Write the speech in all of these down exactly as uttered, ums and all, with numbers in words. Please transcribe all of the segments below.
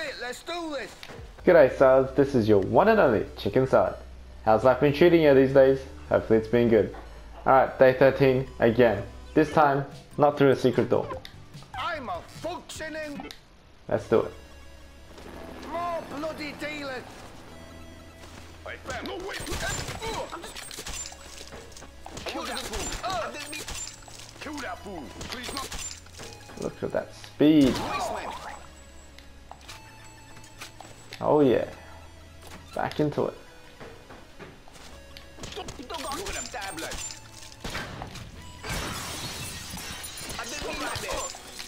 it, let's do this. G'day Stars, this is your one and only Chicken Salad. How's life been treating you these days? Hopefully it's been good. Alright, day thirteen again. This time, not through a secret door. I'm a functioning... Let's do it. More bloody dealers. Wait, fam, no wait. Kill that fool. I didn't mean... Kill that fool. Please not. Look at that speed. Oh yeah. Back into it. Look at them tablet. I didn't mean like that.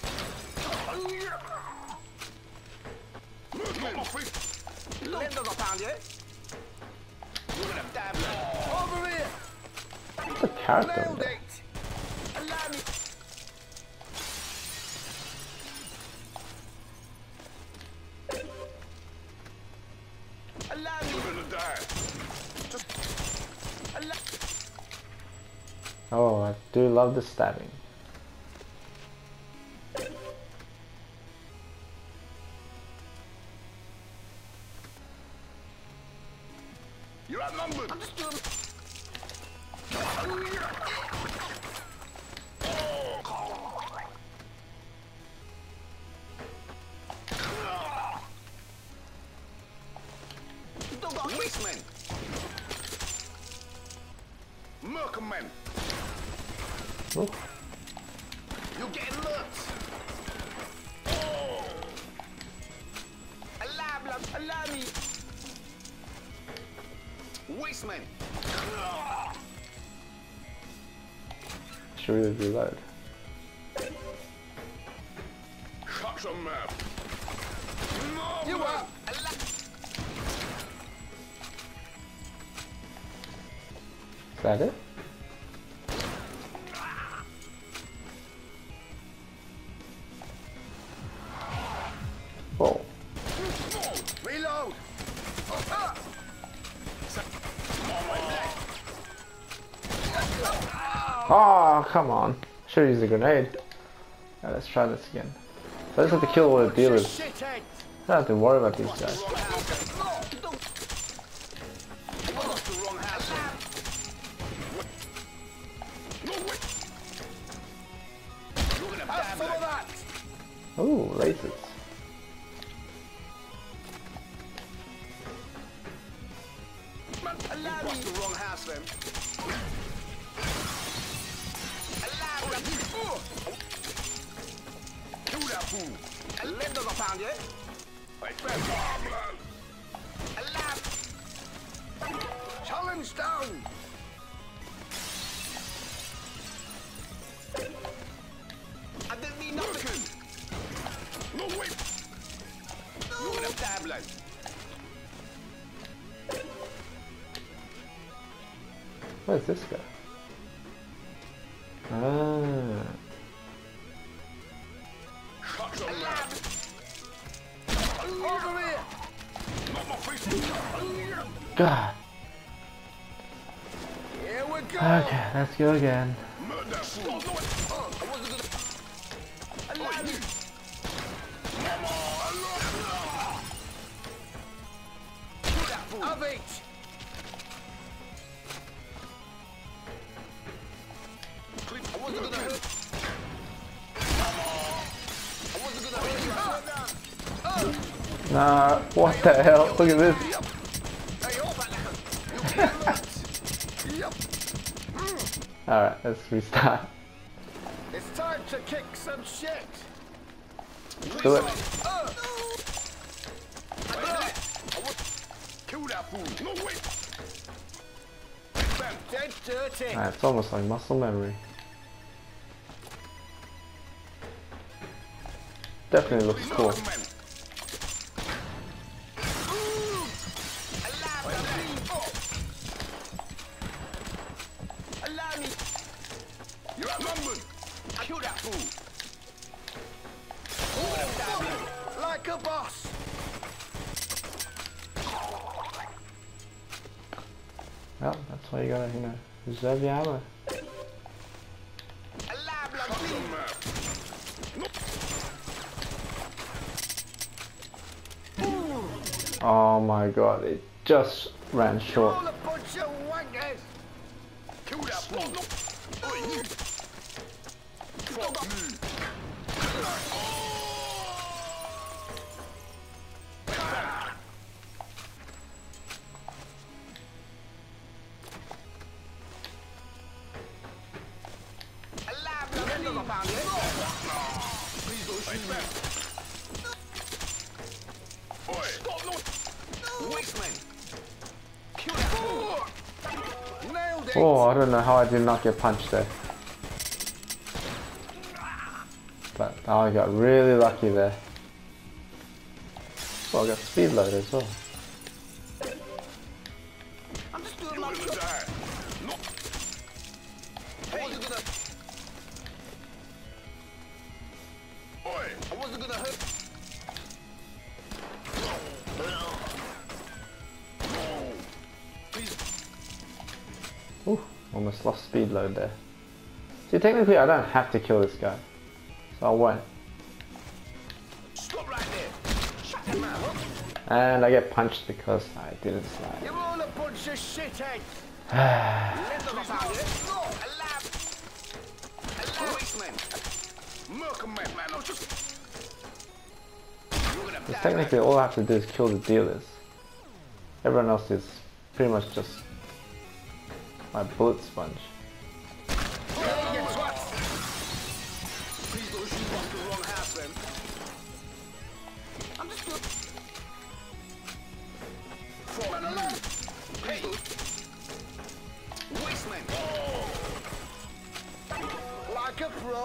Look my face. Lendo's a pound, yeah? Look at them tablet. Over here. What's the character in Nailed there? it. Allow me. Allow me. You're gonna die. Allow... Oh, I do love the stabbing. You're outnumbered. Wasteman. Merkerman. Oh, You're getting looked. Oh. Allow, love, allow me. Wasteman. should really reload. Shut your mouth. You are. Is that it? Whoa. Reload. Ah. Oh, come on. Should have used a grenade. Alright, let's try this again. So I just have to kill all the dealers. Shithead. I don't have to worry about these guys. Have some of that. Ooh, laces. Allow me. The wrong house, then. Allow me. Kill that fool. Lendo's a pound, yeah? Wait, fam. Allow. Challenge down. I didn't mean nothing. No, wait. Look at them tablets. Where's this guy? Ah. Shut your mouth. Over here. Not my face. God. Here we go. Okay, let's go again. Murder that fool. Allow me. Kill that fool. Have it. I wasn't gonna hurt. I wasn't gonna hurt you. Nah, what the hell? Look at this. Hey, hold back now. Yep. Alright, let's restart. It's time to kick some shit. Do it. Kill that fool. No, wait. Bam. Dead dirty. Alright, it's almost like muscle memory. Definitely looks cool. Allow me. You're outnumbered. Kill that fool. Like a boss. Well, that's why you gotta, you know, reserve your ammo. Shut your mouth. No. Oh my god, it just ran All short. a bunch of wankers. Kill that block. Oi, you. Fuck me. Please don't shoot me. Oi, stop, no. Wasteman. Kill that fool. Nailed it. Oh, I don't know how I did not get punched there. But oh, I got really lucky there. Oh, I got speed load as well. I'm just doing You're my gonna job. die. No. I wasn't gonna. Oi. I wasn't gonna hurt. Please. Ooh, almost lost speed load there. See, technically I don't have to kill this guy. So I won't. Stop right there. Shut him out. And I get punched because I didn't slide. You're all a bunch of shitheads. Let them about it. No. Alive. Alive. Wasteman. Merkham man, man. No, just. You're gonna Because die. technically all I have to do is kill the dealers. Everyone else is pretty much just my bullet sponge. Yeah, you twats. Please don't shoot off the wrong house, then. I'm just doing. Fuck man, alive. Please don't. Wasteman. Like a pro.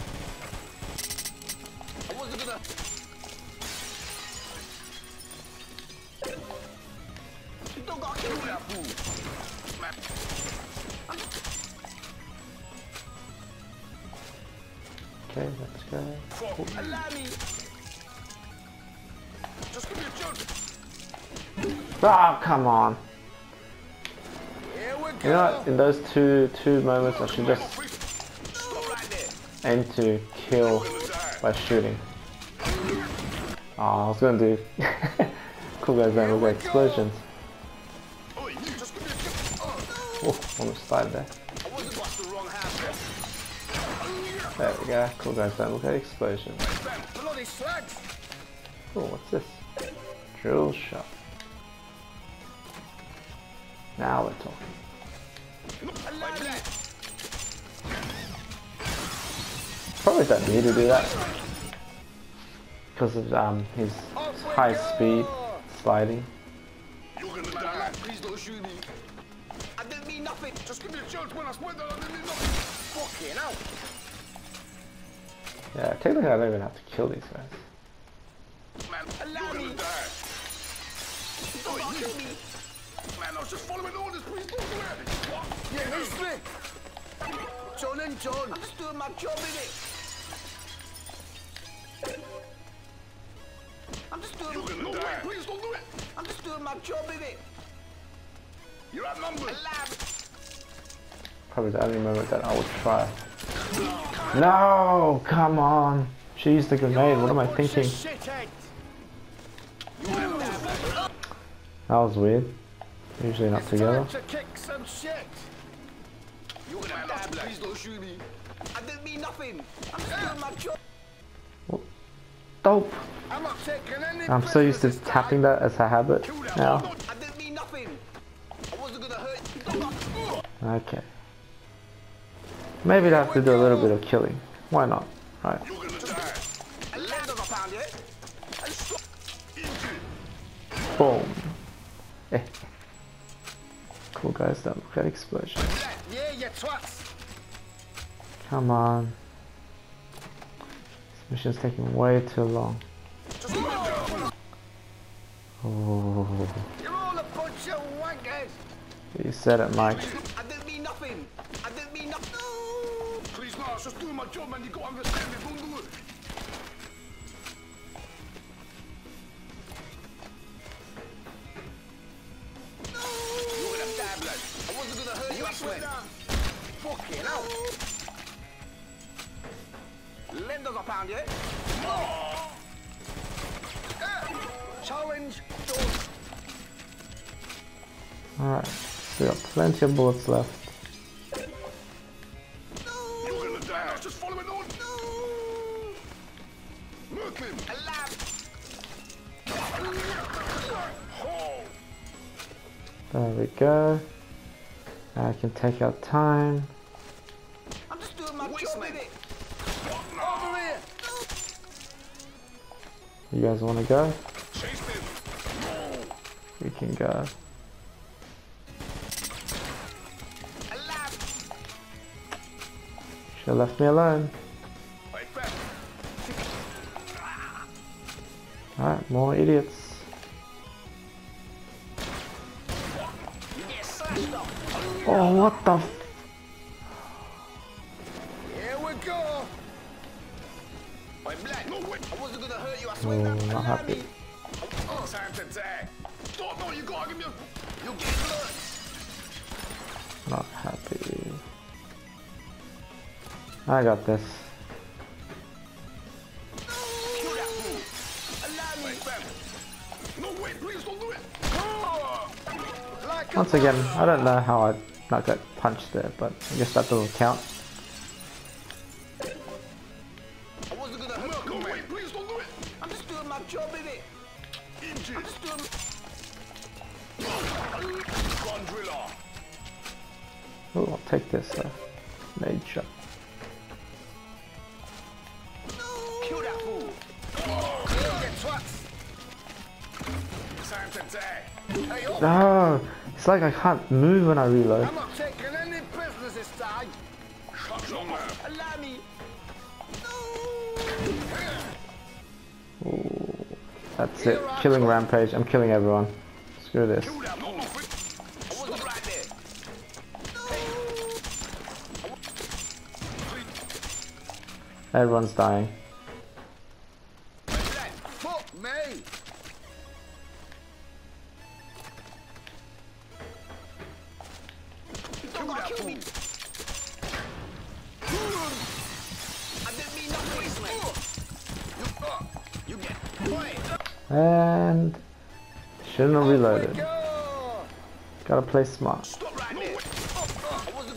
I wasn't gonna. You don't got to kill that fool. Man. Okay, let's go. Fuck. Allow me. Just give me a jump. Oh, come on. Here we go. You know what? In those two two moments I should just Stop right there. aim to kill You're gonna die. by shooting. Oh, I was gonna do cool guys then with explosions. Oi, you. Just give me a jump. Oh, almost died there. I wasn't watched the wrong house, then. There we go. Cool guys don't look at explosions. Bloody slugs. Oh, what's this? Drill shot. Now we're talking. Allow me. Probably don't need to do that because of um his Off we high go. speed sliding. You're gonna die. Please don't shoot me. I didn't mean nothing. Just give me a chance when I swear that I didn't mean nothing. Fucking hell. Yeah, technically I don't even have to kill these guys. Man, Allow you're me. gonna die. Don't Oi, kill you. me. Man, I was just following orders. Please don't do it. What? You missed me. John and John. I'm just doing my job, innit? I'm just doing You're gonna no, die. wait, Please don't do it. I'm just doing my job, innit? You're outnumbered. Alive. Probably the only moment that I would try. No, come on. She used the grenade. What am I thinking? That was weird. Usually not together. To kick some shit. You're gonna die. Please don't shoot me. I didn't mean nothing. I'm just doing my job. Dope. I'm not taking any I'm so used to prisoners this tapping time. that as a habit now. I didn't mean nothing. I wasn't gonna hurt you. Okay. Maybe I have to do a little bit of killing. Why not? Right. You're gonna die. A land of a pound, yeah? And stop. Boom. Eh. Cool guys don't look at explosions. Yeah, you twats. Come on. This mission's taking way too long. Oh, You're all a bunch of wankers. you said it, Mike. I didn't mean nothing. I didn't mean nothing. Please, no, I was just doing my job, man. You gotta understand it. Don't do it. You're gonna die, blood. I wasn't gonna hurt you, I swear. Fucking hell. Lend us a pound, yeah? Challenge done. Alright, we got plenty of bullets left. You're gonna die. Now just follow it on. Murk him. Alive. Oh. There we go. I can take our time. I'm just doing my Wait, job man. with it. Over here. You guys want to go? Chase them. We can go. Alive. Should've left me alone. Right back. Alright, more idiots. You get slashed up. Oh, what the f- Here we go. Wait, Black. No, wait. I wasn't gonna hurt you, I swear. Oh, now. not Allow happy. me. Oh, time to die. Stop, no, you gotta give me a... You get blood. Not happy. I got this. Kill that fool. Allow me. Right back. No, wait, please don't do it. Oh. Like Once a again, I don't know how I not got punched there, but I guess that doesn't count. I wasn't gonna hurt Murk, you. no, wait, please don't do it. I'm just doing my job with it. Injured. I'm just doing. Gun driller. Oh, I'll take this uh, mage shot. Kill that fool. Kill get twats. Time to die. Hey, oh, No! It's like I can't move when I reload. I'm not taking any business this time. Shut your mouth. Allow me. Ooh, that's it. Killing rampage. I'm killing everyone. Screw this. Kill that move. I wasn't right there. Everyone's dying. Black, fuck me. Kill that fool. I didn't mean no waste, man. You, uh, you get point. And shouldn't have reloaded. Go. Gotta play smart. Stop right there. I wasn't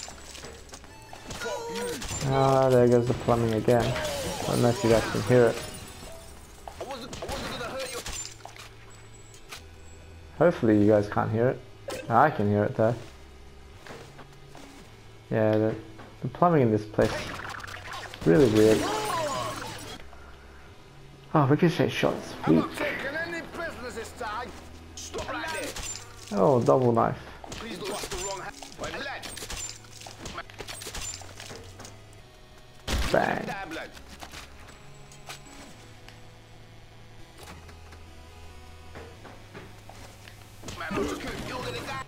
good. Ah, there goes the plumbing again. I don't know if you guys can hear it. I wasn't, I wasn't gonna hurt you. Hopefully you guys can't hear it. I can hear it though. Yeah, the, the plumbing in this place is really weird. Oh, ricochet shots. I'm Weak. not taking any business this time. Stop right there. Oh, double knife. Please don't touch the wrong hand. Wait, blood. Bang. Die, blood. Man, I'm just kidding. You're gonna die.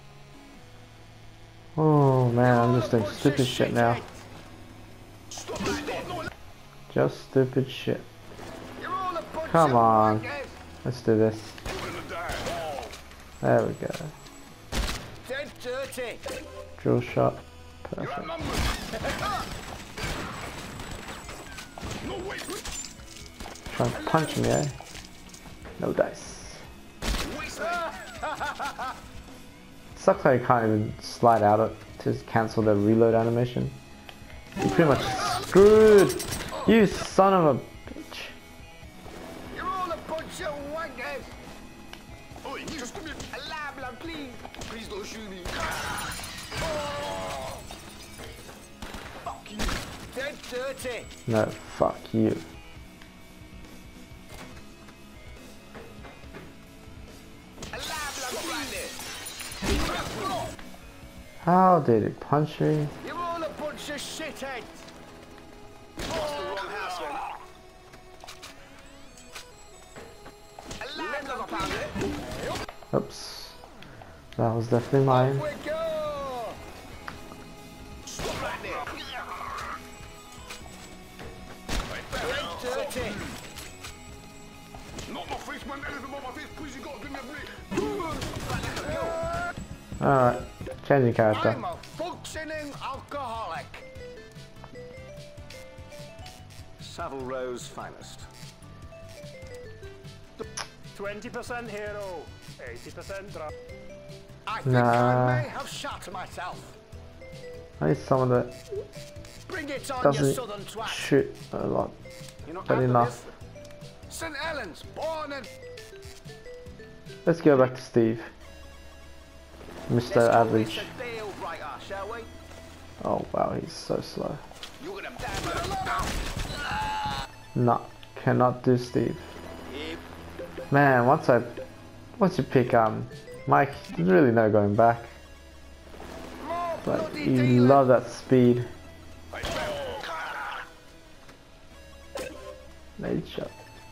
Oh man, I'm just doing stupid shit now. Stop right there. Just stupid shit. You're all a bunch Come of on. wankers. Let's do this. You're gonna die. Oh. There we go. Dead dirty. Drill shot. You're Perfect. outnumbered. No, wait, please. Trying to punch me, eh? No dice. Waste man. Sucks how you can't even slide out it to cancel the reload animation. You're pretty much screwed! You son of a bitch. You're all a bunch of wankers. Oi, just give me... Alive, blood, please. Please don't shoot me. Fuck you. Dead dirty. No, fuck you. Alive, blood, right there. How did it punch me? You're all a bunch of shitheads. Wrong house, man. Alive, blood, please. Oops. That was definitely mine. We go. Stop right there. Right back. Dead dirty. Not my face, man. Anything but my face. Please, you gotta give me a break. Alright, changing character. I'm a functioning alcoholic. Savile Row's finest. twenty percent hero, eighty percent drop. I think Nah. I may have shot myself. I need someone that Bring it on, you doesn't southern twat. shoot a lot. You know, But after enough. this, Saint Helens, born and Let's go back to Steve. Mister let's call Average. this a deal breaker, shall we? Oh wow, he's so slow. You're gonna damn No, cannot do Steve. Man, once I, once you pick um, Mike, there's really no going back. Like, you love that speed. Nade shot.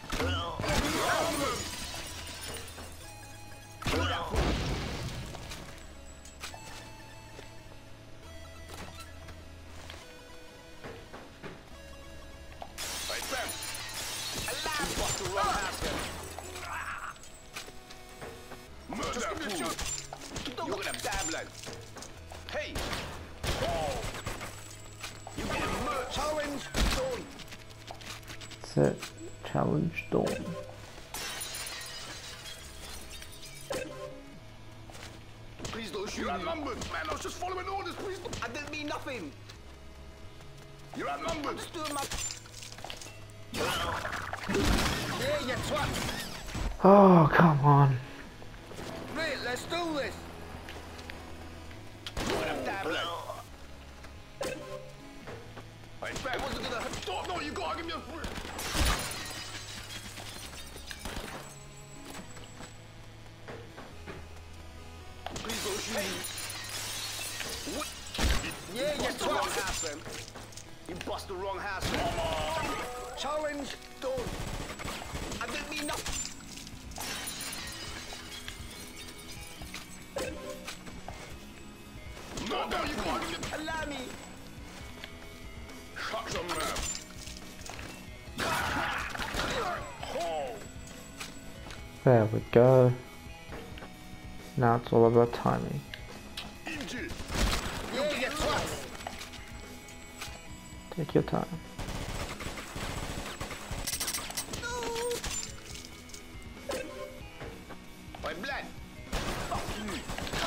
You're gonna damn low. Hey! You get a merch challenge done. Set challenge dawn. Please don't shoot. You're outnumbered, man. I was just following orders. Please don't. I didn't mean nothing. You're outnumbered. Just doing my. Yeah, you twat. Oh come on. Right, let's do this. You're gonna damn low. Hey, Ben, wasn't gonna. Don't know you gotta give me a. Please don't shoot me. What? Yeah, you Bust the wrong twat. house, then. You bust the wrong house. Challenge done. I didn't mean nothing. No, no, you gotta give me. Allow me. Shut your mouth. Oh. There we go. Now it's all about timing. Injured. Yeah, you twat. Take your time. My blood. Fuck you.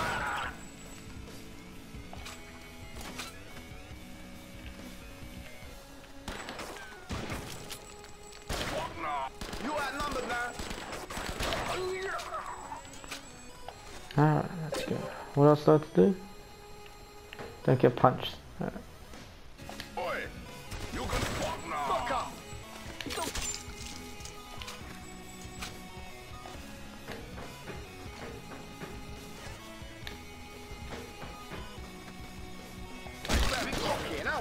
Fuck no. You outnumbered now. Alright, let's go. What else do I have to do? Don't get punched. Alright. Oi. You can fuck now. Fuck up. Don't. Let me cock it out.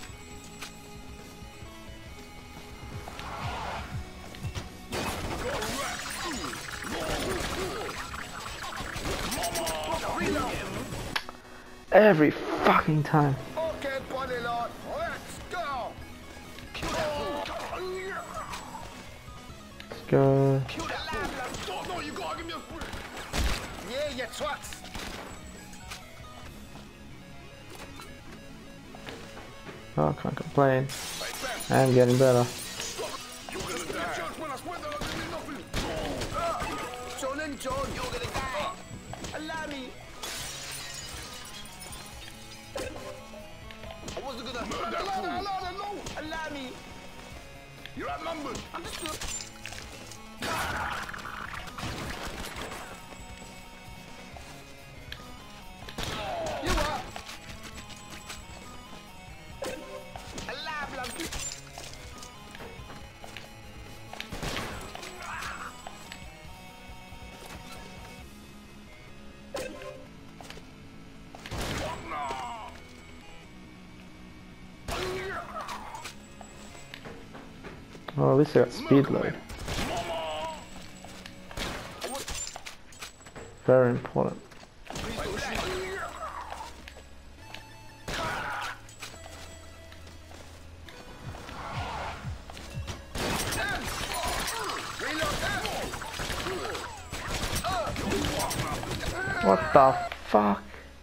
Every fucking time. Okay, body lord. Let's go. Kill that fool. Let's go. Kill that fool. Don't know you gotta give me a. Yeah, you twats. Oh, I can't complain. Hey, Ben. I'm getting better. You're gonna die. Church when I swear that I didn't mean nothing. John and John, you're gonna die. Allow me. I wasn't gonna. Murder that Allow, fool. allow, allow, allow me. You're outnumbered. Understood. You what? Allow, blood. Fuck no. Oh, at least I got speed load. Very important. What the fuck?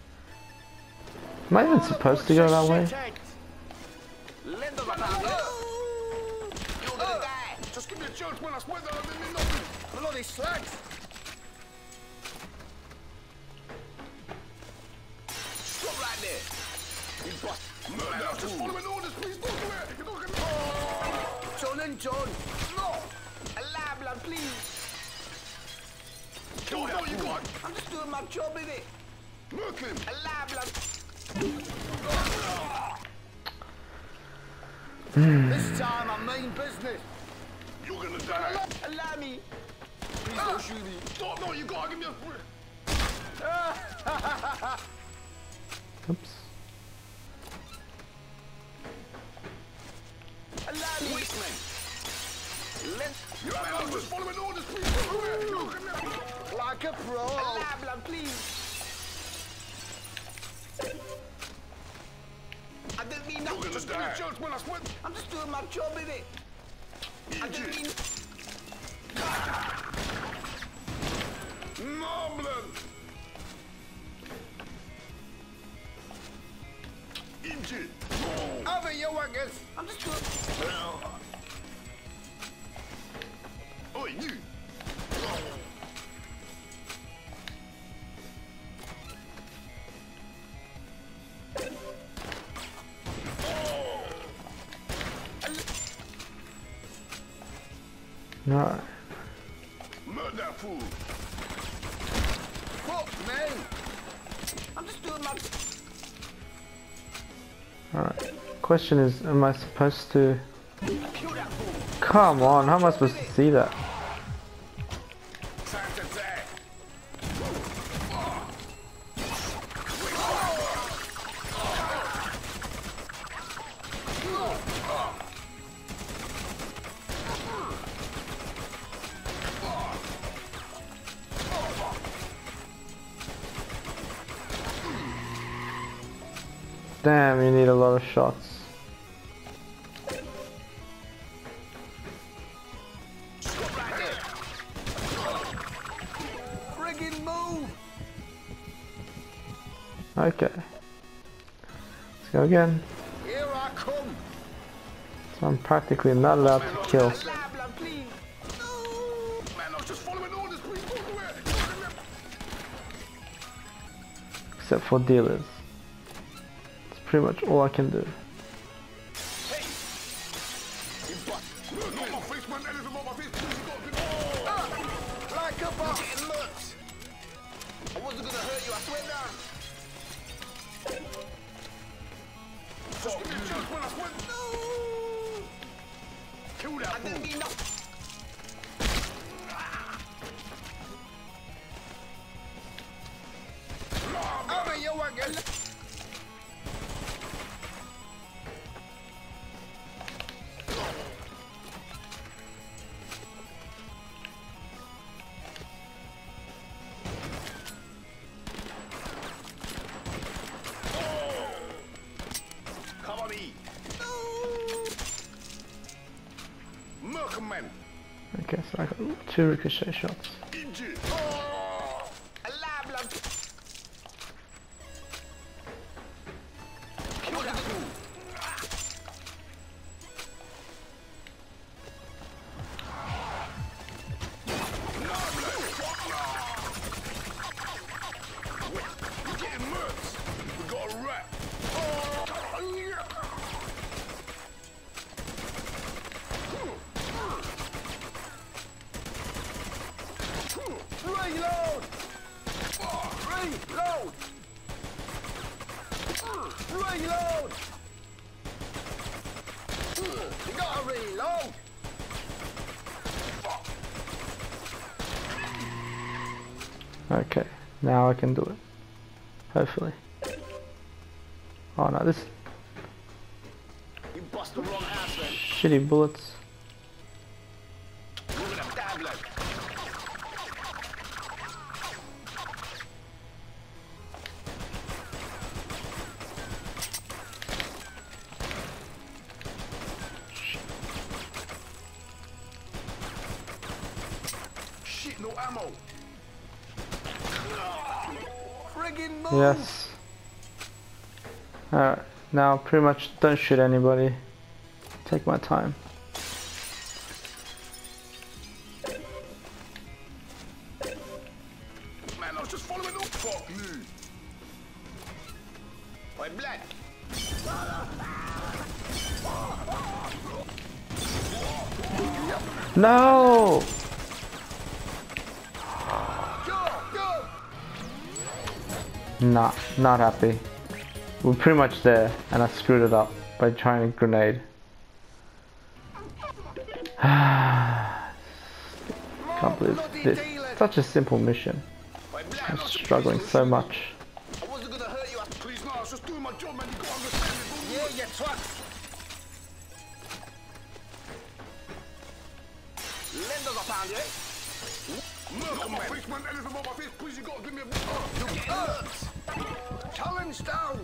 Am I even supposed to go that way? Lend them a pound. You're gonna die. Just give me a chance when I swear that I didn't mean nothing. Bloody slags. bust. Man, I'm just following orders, please don't do it. You're not gonna... John and John. No. A lab, lad, please. Kill that you got. I'm just doing my job, innit? Murk him. A lab, lad. This time I mean business. You're gonna die. Allow me. Please don't shoot me. Stop, no, you gotta give me a... Oops. Allow me. Policeman. Let's You man, I'm just following orders, please don't do it. You're not gonna... like a pro. A lab, lad, please. I didn't mean You're nothing. gonna Just die. give me a chance when I swear. I'm just doing my job, innit? I didn't mean... Noblin. Injured. Over you, Waggers. I'm just doing... Oi, you. No. Murder that fool. Fuck me. I'm just doing my... Alright. Question is, am I supposed to... Kill that fool. Come on, how am I supposed to see that? Time to die. Damn, you need a lot of shots. Stop right there. Friggin' move. Okay. Let's go again. Here I come. So I'm practically not allowed to kill. Lab, lad, please. No. Man, I was just following orders, please don't do it. You're not gonna... Except for dealers. It's pretty much all I can do. Hey! You bust. Look, not my face, man. Anything on my face, please. You gotta be... Oh! Like a boss. Getting murked. I wasn't gonna hurt you, I swear down. Just give me a chance when I swear. No. Kill that I didn't fool. mean nothing. Over you, Waggers. Come on, eat. Murk 'em, man. Okay, so I got two ricochet shots. Injured. Oh. A lab, lad. Kill that fool. You're getting murked. We got a rat. Reload! Reload! Reload! You gotta reload! Okay, now I can do it. Hopefully. Oh no, this You bust the wrong ass then. shitty bullets. You're gonna stab, lad. Shit, no ammo. Friggin' move! Yes. Alright, now pretty much don't shoot anybody. Take my time. Man, I was just following up. Fuck you. Oi, Black. No! Nah, not happy. We're pretty much there, and I screwed it up by trying a grenade. Can't believe this. Such a simple mission. I'm struggling so much. I wasn't gonna hurt you. Please, no, I was just doing my job, man. You gotta understand it. Yeah, you twat. Lenders are found, yeah? Look, my face, man. Anything about my face, please, you gotta give me a... You get hurt. Challenge down.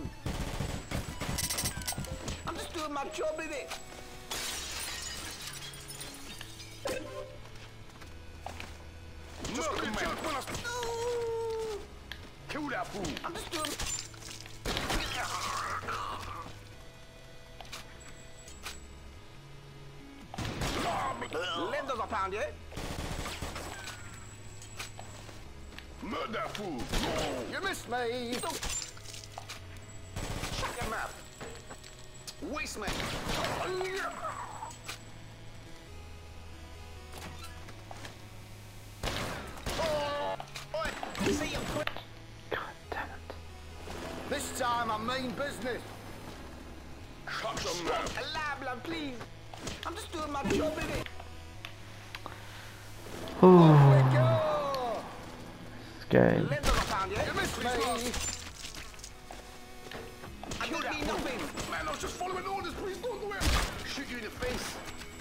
I'm just doing my job, innit? Look, man. Kill that fool. I'm just doing... Lenders are found, yeah? Murder that fool. You missed me. Check him out. Wasteman. See you quick. God damn it. This time I mean business. Shut them mouth. A lab, lab, please. I'm just doing my job, innit? Ooh, Go. this game. Lenders are found, yeah? You missed me. I didn't mean nothing. Man, I was just following orders. Please don't do it. Shoot you in the face.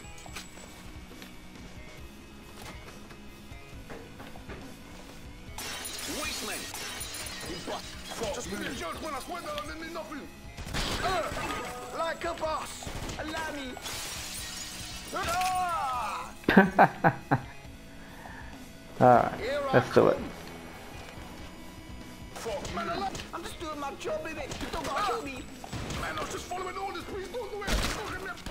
Wasteman. You bust. Just give me a joke when I swear that I didn't mean nothing. Uh, like a boss. Allow me. Ah! Alright, Here I let's do it. come. Fuck, man. I love- I'm just doing my job, innit? You don't gotta kill me. Man, I was just following orders. Please don't do it. Fucking me.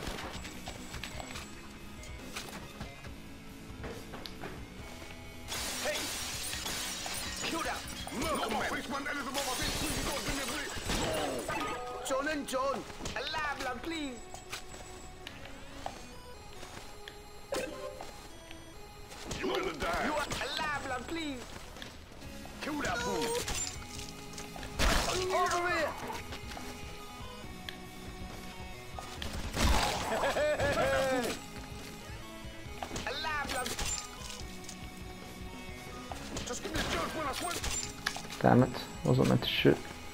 Hey. Kill that. Look, my face, man. Anything about my face, please, you gotta give me a break. John and John. A lab, lab, please. You're gonna die. You are a lab, lab, please. Kill that fool. Over here. A lab, lab. Just give me a joke when I swear. Damn it, wasn't meant to shoot.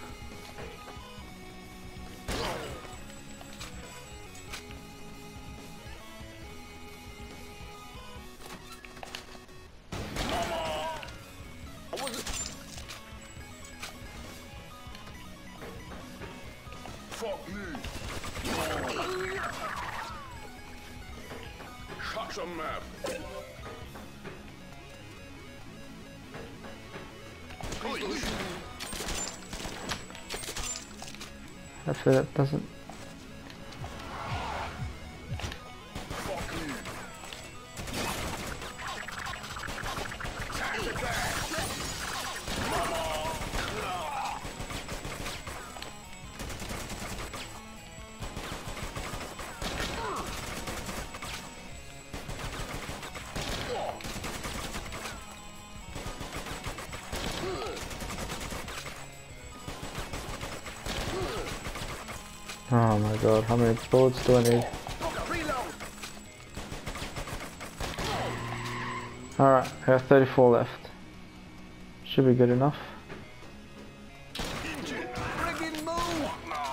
I wasn't. Fuck me. Shut your mouth. Hopefully that doesn't. Fuck me. Time to die. Oh my god, how many bullets do I need? Reload. Alright, I have thirty-four left. Should be good enough. Friggin' move.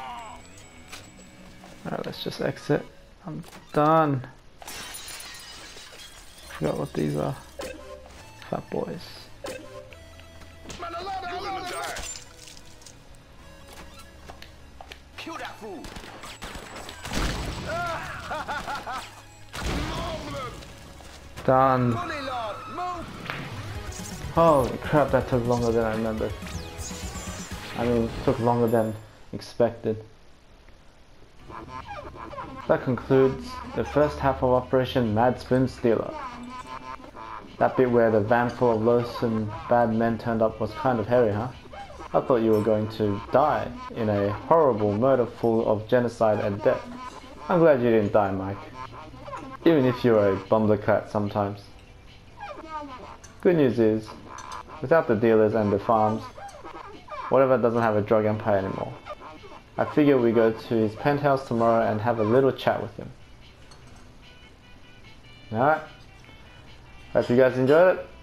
Alright, let's just exit. I'm done. Forgot what these are. Fat boys. Man, allow that, allow that. Kill that fool. Done. Money lord. Move. Holy crap, that took longer than I remembered. I mean, it took longer than expected. That concludes the first half of Operation Mad Spoon Stealer. That bit where the van full of loathsome bad men turned up was kind of hairy, huh? I thought you were going to die in a horrible murder full of genocide and death. I'm glad you didn't die, Mike. Even if you're a bumblecrat sometimes. Good news is, without the dealers and the farms, whatever doesn't have a drug empire anymore. I figure we go to his penthouse tomorrow and have a little chat with him. Alright. Hope you guys enjoyed it.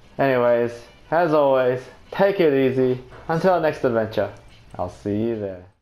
Anyways, as always, take it easy. Until our next adventure, I'll see you there.